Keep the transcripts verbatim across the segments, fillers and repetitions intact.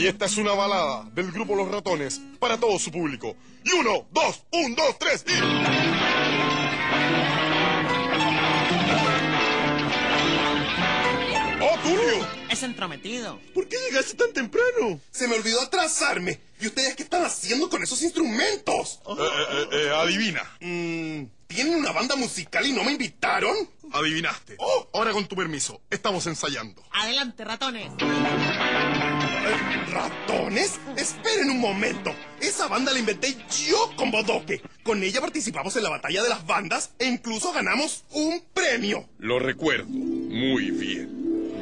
Y esta es una balada del grupo Los Ratones para todo su público. Y uno, dos, un, dos, tres, y... ¡Oh, Tulio! Es entrometido. ¿Por qué llegaste tan temprano? Se me olvidó atrasarme. ¿Y ustedes qué están haciendo con esos instrumentos? Eh, eh, eh, adivina. Mm, ¿Tienen una banda musical y no me invitaron? Adivinaste. Oh. Ahora con tu permiso, estamos ensayando. Adelante, ratones. Eh, ¿Ratones? Esperen un momento. Esa banda la inventé yo con Bodoque. Con ella participamos en la batalla de las bandas e incluso ganamos un premio. Lo recuerdo muy bien.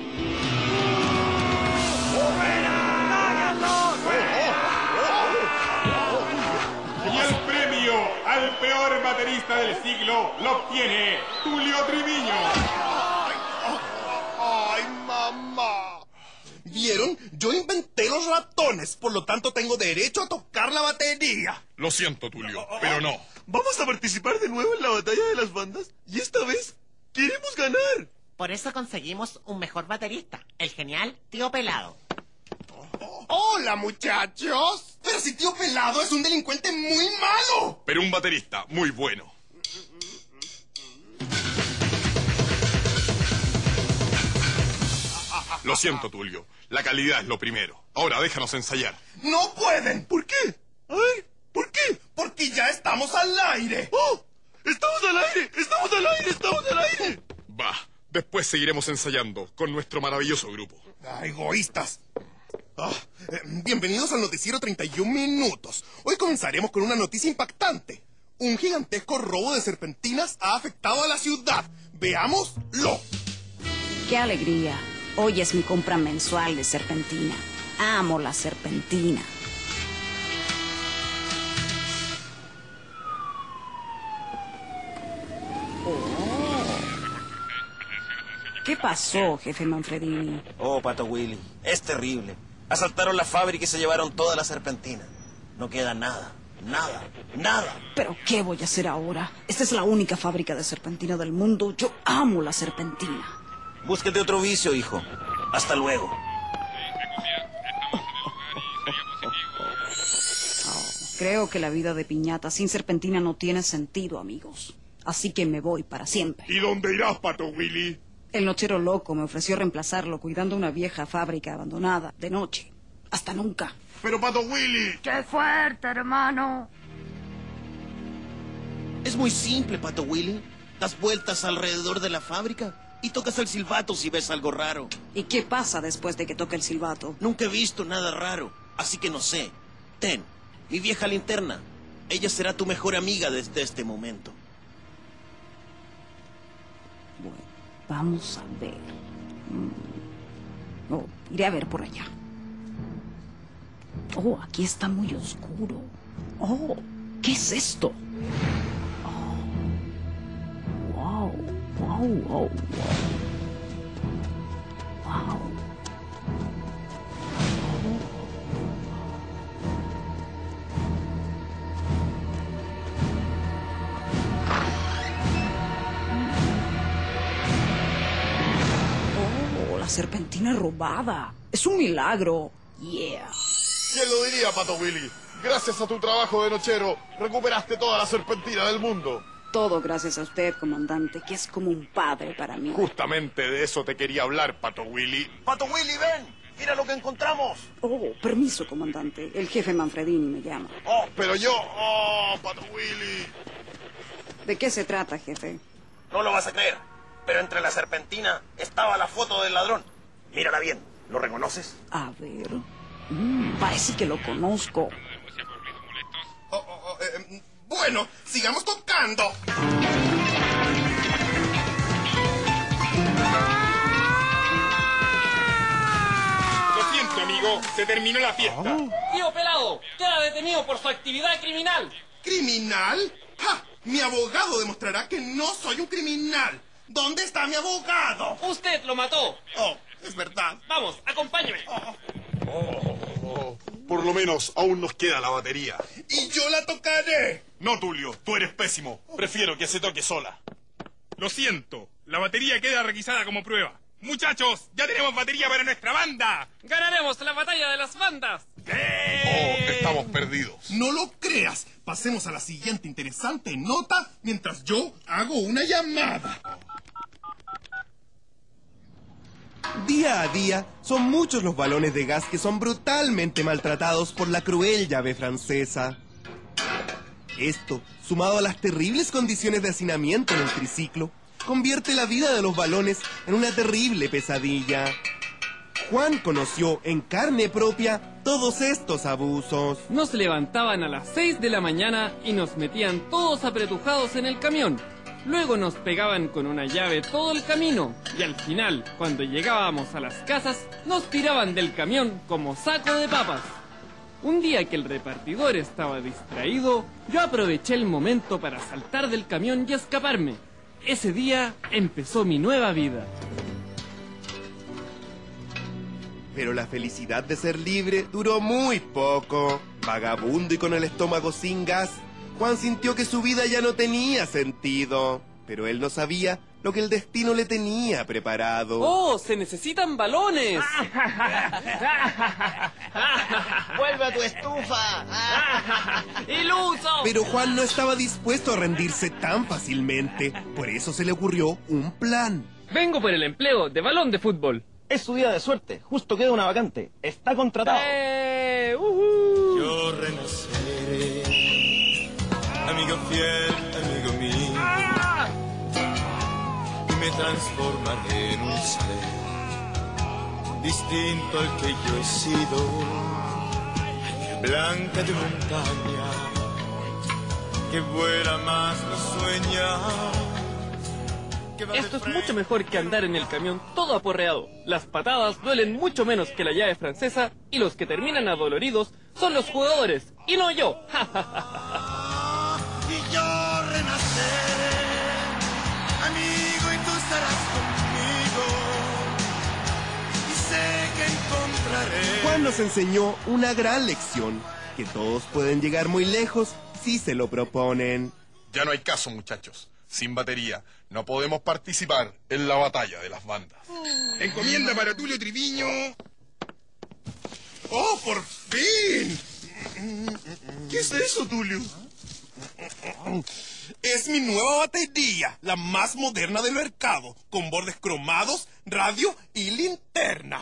Y el premio al peor baterista del siglo lo obtiene Tulio Triviño. ¡Ay, ay, mamá! ¿Vieron? Yo inventé los ratones, por lo tanto tengo derecho a tocar la batería. Lo siento, Tulio, pero no. ¿Vamos a participar de nuevo en la batalla de las bandas? Y esta vez queremos ganar. Por eso conseguimos un mejor baterista, el genial Tío Pelado. ¡Hola, muchachos! Pero si Tío Pelado es un delincuente muy malo. Pero un baterista muy bueno. Lo siento, Tulio. La calidad es lo primero. Ahora déjanos ensayar. ¡No pueden! ¿Por qué? A ver, ¿por qué? Porque ya estamos al aire. ¡Oh! ¡Estamos al aire! ¡Estamos al aire! ¡Estamos al aire! Va, después seguiremos ensayando con nuestro maravilloso grupo. Ah, egoístas. Ah, eh, bienvenidos al noticiero treinta y un minutos. Hoy comenzaremos con una noticia impactante. Un gigantesco robo de serpentinas ha afectado a la ciudad. Veámoslo. ¡Qué alegría! Hoy es mi compra mensual de serpentina. Amo la serpentina. ¿Qué pasó, jefe Manfredini? Oh, Pato Willy, es terrible. Asaltaron la fábrica y se llevaron toda la serpentina. No queda nada, nada, nada. ¿Pero qué voy a hacer ahora? Esta es la única fábrica de serpentina del mundo. Yo amo la serpentina. Búsquete otro vicio, hijo. Hasta luego. Oh, creo que la vida de piñata sin serpentina no tiene sentido, amigos. Así que me voy para siempre. ¿Y dónde irás, Pato Willy? El nochero loco me ofreció reemplazarlo cuidando una vieja fábrica abandonada de noche. Hasta nunca. Pero, Pato Willy... ¡Qué fuerte, hermano! Es muy simple, Pato Willy. Das vueltas alrededor de la fábrica y tocas el silbato si ves algo raro. ¿Y qué pasa después de que toque el silbato? Nunca he visto nada raro, así que no sé. Ten, mi vieja linterna. Ella será tu mejor amiga desde este momento. Bueno, vamos a ver. Mm. Oh, iré a ver por allá. Oh, aquí está muy oscuro. Oh, ¿qué es esto? Oh. Wow, wow, wow, wow. Wow. Oh, la serpentina robada. Es un milagro. Yeah. ¿Quién lo diría, Pato Willy? Gracias a tu trabajo de nochero, recuperaste toda la serpentina del mundo. Todo gracias a usted, comandante, que es como un padre para mí. Justamente de eso te quería hablar, Pato Willy. Pato Willy, ven. Mira lo que encontramos. Oh, permiso, comandante. El jefe Manfredini me llama. Oh, pero yo... Oh, Pato Willy. ¿De qué se trata, jefe? No lo vas a creer, pero entre la serpentina estaba la foto del ladrón. Mírala bien. ¿Lo reconoces? A ver... Mm, parece que lo conozco. Oh, oh, oh, eh, bueno, sigamos tocando. Lo siento, amigo. Se terminó la fiesta. Tío Pelado, queda detenido por su actividad criminal. ¿Criminal? ¡Ja! Mi abogado demostrará que no soy un criminal. ¿Dónde está mi abogado? Usted lo mató. Oh, es verdad. Vamos, acompáñeme. Oh, oh, por lo menos aún nos queda la batería. Y yo la tocaré. No, Tulio, tú eres pésimo. Prefiero que se toque sola. Lo siento. La batería queda requisada como prueba. Muchachos, ya tenemos batería para nuestra banda. ¡Ganaremos la batalla de las bandas! Oh, estamos perdidos. No lo creas. Pasemos a la siguiente interesante nota mientras yo hago una llamada. Día a día, son muchos los balones de gas que son brutalmente maltratados por la cruel llave francesa. Esto, sumado a las terribles condiciones de hacinamiento en el triciclo, convierte la vida de los balones en una terrible pesadilla. Juan conoció en carne propia todos estos abusos. Nos levantaban a las seis de la mañana y nos metían todos apretujados en el camión. Luego nos pegaban con una llave todo el camino y al final, cuando llegábamos a las casas, nos tiraban del camión como saco de papas. Un día que el repartidor estaba distraído, yo aproveché el momento para saltar del camión y escaparme. Ese día empezó mi nueva vida. Pero la felicidad de ser libre duró muy poco. Vagabundo y con el estómago sin gas, Juan sintió que su vida ya no tenía sentido. Pero él no sabía lo que el destino le tenía preparado. ¡Oh, se necesitan balones! ¡Vuelve a tu estufa! ¡Iluso! Pero Juan no estaba dispuesto a rendirse tan fácilmente. Por eso se le ocurrió un plan. Vengo por el empleo de balón de fútbol. Es su día de suerte. Justo queda una vacante. Está contratado. ¡Eh! Uh-huh. Yo renaceré, amigo fiel, amigo mío, ¡Ah! y me transformaré en un ser distinto al que yo he sido, blanca de montaña, que vuela más no sueña. Esto es mucho mejor que andar en el camión todo aporreado. Las patadas duelen mucho menos que la llave francesa y los que terminan adoloridos son los jugadores y no yo. Y yo renaceré, amigo, y tú estarás conmigo, y sé que encontraré. Juan nos enseñó una gran lección, que todos pueden llegar muy lejos si se lo proponen. Ya no hay caso, muchachos. Sin batería, no podemos participar en la batalla de las bandas. Encomienda para Tulio Triviño. ¡Oh, por fin! ¿Qué es eso, Tulio? Es mi nueva batería, la más moderna del mercado, con bordes cromados, radio y linterna.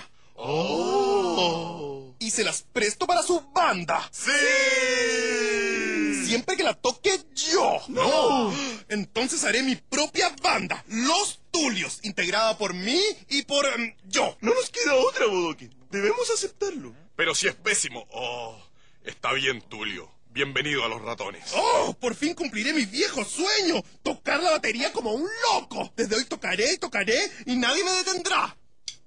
¡Oh! Y se las presto para su banda. ¡Sí! Siempre que la toque yo. ¡No! Entonces haré mi propia banda, Los Tulios, integrada por mí y por um, yo. No nos queda otra, Bodoque. Debemos aceptarlo. Pero si es pésimo. Oh, está bien, Tulio. Bienvenido a los ratones. ¡Oh! Por fin cumpliré mi viejo sueño. Tocar la batería como un loco. Desde hoy tocaré y tocaré y nadie me detendrá.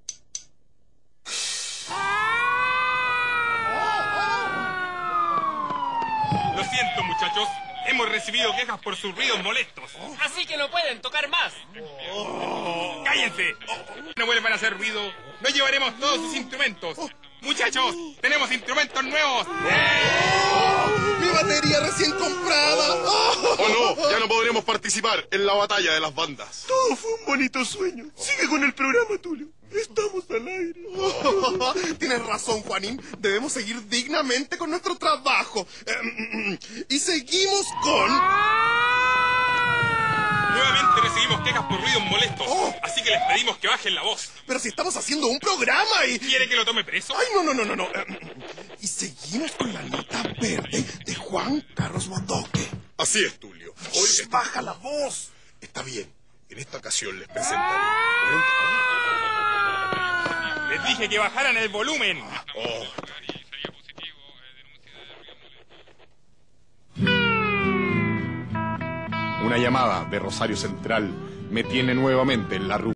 Lo siento, muchachos. Hemos recibido quejas por sus ruidos molestos. Así que no pueden tocar más. ¡Cállense! No vuelvan a hacer ruido. No llevaremos todos sus instrumentos. Muchachos, tenemos instrumentos nuevos. ¡Mi batería recién comprada! ¡Oh, no! Ya no podremos participar en la batalla de las bandas. Todo fue un bonito sueño. Sigue con el programa, Tulio. Estamos al aire. Tienes razón, Juanín. Debemos seguir dignamente con nuestro trabajo. Y seguimos con... Nuevamente recibimos quejas por ruidos molestos. Oh. Así que les pedimos que bajen la voz. Pero si estamos haciendo un programa y... ¿Quiere que lo tome preso? ¡Ay, no, no, no, no! no. Y seguimos con la nota verde de Juan Carlos Bodoque. Así es, Tulio. Hoy Shh, baja la voz. está bien. En esta ocasión les presentaré... Les dije que bajaran el volumen. Oh. Una llamada de Rosario Central me tiene nuevamente en la ruta.